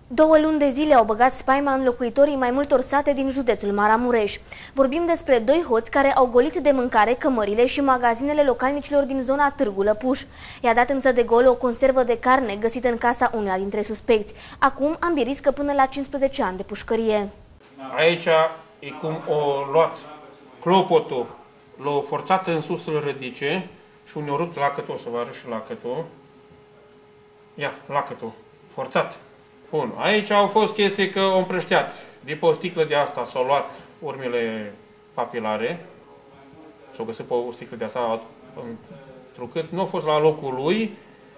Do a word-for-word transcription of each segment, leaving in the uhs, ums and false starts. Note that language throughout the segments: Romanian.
Două luni de zile au băgat spaima în locuitorii mai multor sate din județul Maramureș. Vorbim despre doi hoți care au golit de mâncare cămările și magazinele localnicilor din zona Târgu Lăpuș. I-a dat însă de gol o conservă de carne găsită în casa uneia dintre suspecți. Acum ambii riscă până la cincisprezece ani de pușcărie. Aici e cum o luat clopotul, l-a forțat în sus să-l ridice și unii au rupt lacătul, o să vă arăt și lacătul. Ia, lacătul, forțat. Bun, aici au fost chestii că au împrășteat. De pe o sticlă de asta s-au luat urmele papilare. S-au găsit pe o sticlă de asta, întrucât nu a fost la locul lui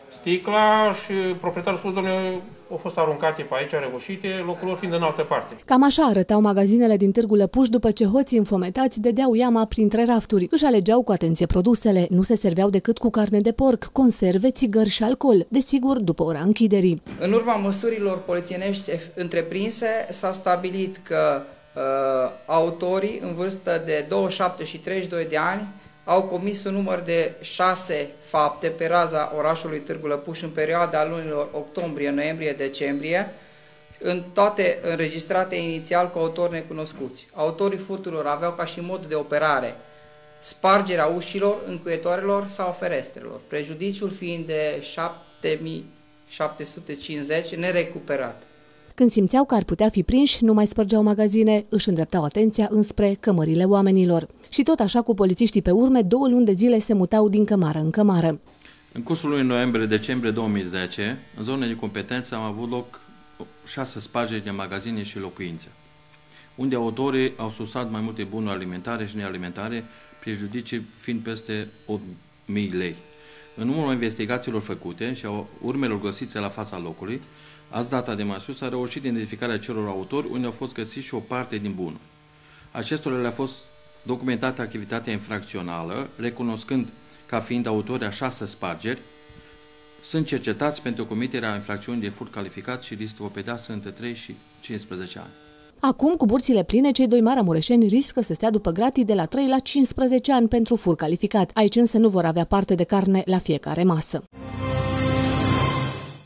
sticla și proprietarul a spus, domnule, au fost aruncate pe aici, răgușite, locul lor fiind în altă parte. Cam așa arătau magazinele din Târgu Lăpuș după ce hoții înfometați dădeau iama printre rafturi. Își alegeau cu atenție produsele, nu se serveau decât cu carne de porc, conserve, țigări și alcool, desigur după ora închiderii. În urma măsurilor polițienești întreprinse s-a stabilit că uh, autorii în vârstă de douăzeci și șapte și treizeci și doi de ani au comis un număr de șase fapte pe raza orașului Târgu Lăpuș în perioada lunilor octombrie, noiembrie, decembrie, în toate înregistrate inițial cu autori necunoscuți. Autorii furturilor aveau ca și mod de operare spargerea ușilor, încuietoarelor sau ferestrelor, prejudiciul fiind de șapte mii șapte sute cincizeci nerecuperat. Când simțeau că ar putea fi prinși, nu mai spărgeau magazine, își îndreptau atenția înspre cămările oamenilor. Și tot așa cu polițiștii pe urme, două luni de zile se mutau din cămară în cămară. În cursul lunii noiembrie-decembrie două mii zece, în zone de competență am avut loc șase spargeri de magazine și locuințe, unde autorii au susat mai multe bunuri alimentare și nealimentare, prejudicii fiind peste opt mii lei. În urma investigațiilor făcute și a urmelor găsite la fața locului, azi data de mai sus a reușit identificarea celor autori, unde au fost găsiți și o parte din bunuri. Acestora le-a fost documentată activitatea infracțională, recunoscând ca fiind autori a șase spargeri, sunt cercetați pentru comiterea infracțiunii de furt calificat și riscă o pedeapsă între trei și cincisprezece ani. Acum, cu burțile pline, cei doi maramureșeni riscă să stea după gratii de la trei la cincisprezece ani pentru furt calificat. Aici însă nu vor avea parte de carne la fiecare masă.